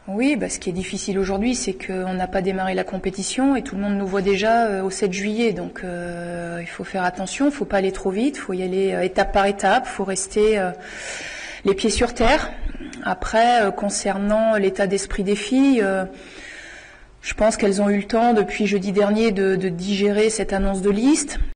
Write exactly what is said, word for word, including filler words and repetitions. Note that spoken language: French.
Oui, bah, ce qui est difficile aujourd'hui, c'est qu'on n'a pas démarré la compétition et tout le monde nous voit déjà euh, au sept juillet. Donc euh, il faut faire attention, il ne faut pas aller trop vite, il faut y aller euh, étape par étape, il faut rester euh, les pieds sur terre. Après, euh, concernant l'état d'esprit des filles, euh, je pense qu'elles ont eu le temps depuis jeudi dernier de, de digérer cette annonce de liste.